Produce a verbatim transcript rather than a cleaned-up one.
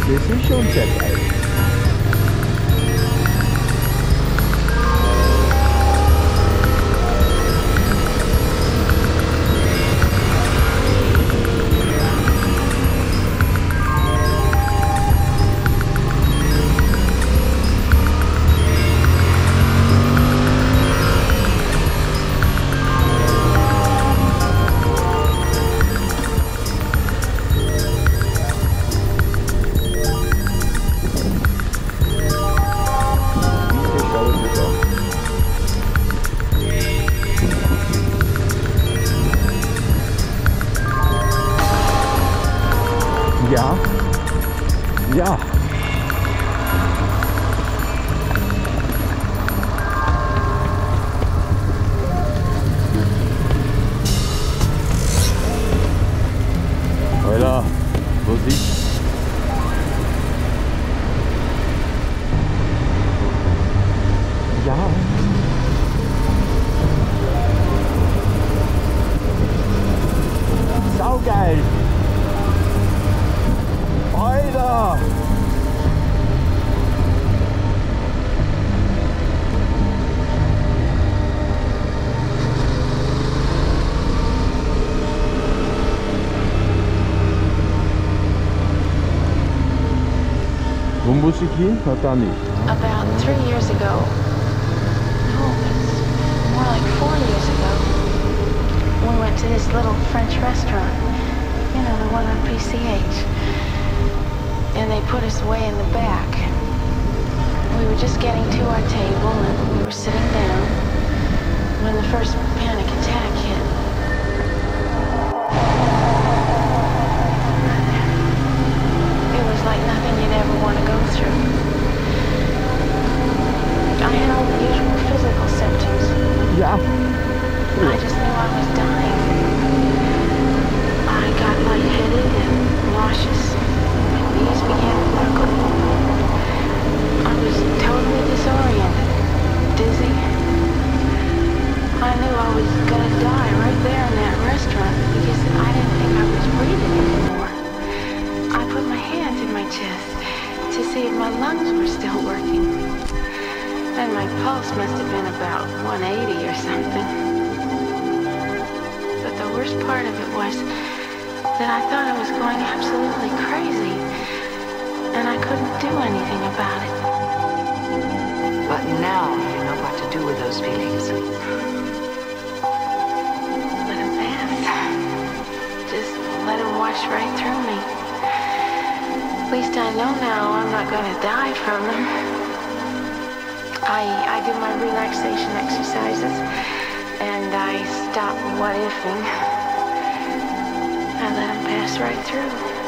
Das ist schon sehr geil. Ja, ja. Alter, Musik. Ja. Saugeil. Alter! Wo muss ich hin? Na, da nicht. About three years ago, no, it's more like four years ago, we went to this little French restaurant, you know, the one on P C H. And they put us way in the back. We were just getting to our table and we were sitting down when the first panic attack hit. It was like nothing you'd ever want to go through. I had all the usual physical symptoms. Ja. I just knew I was dying. I got lightheaded and nauseous. Knees began to buckle. I was totally disoriented, dizzy. I knew I was gonna die right there in that restaurant because I didn't think I was breathing anymore. I put my hand in my chest to see if my lungs were still working. And my pulse must have been about one eighty or something. But the worst part of it was that I thought I was going absolutely crazy. And I couldn't do anything about it. But now you know what to do with those feelings. Let them pass. Just let them wash right through me. At least I know now I'm not going to die from them. I, I do my relaxation exercises, and I stop what-ifing. I let them pass right through.